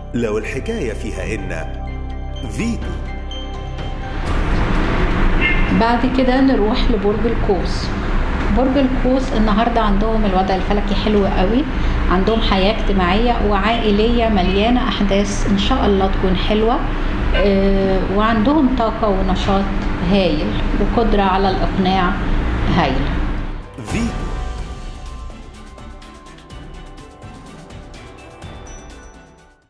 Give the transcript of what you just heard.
لو الحكاية فيها إن فيتو. بعد كده نروح لبرج القوس. برج القوس النهارده عندهم الوضع الفلكي حلو قوي، عندهم حياة اجتماعية وعائلية مليانة أحداث إن شاء الله تكون حلوة، وعندهم طاقة ونشاط هايل وقدرة على الإقناع هايل. فيتو.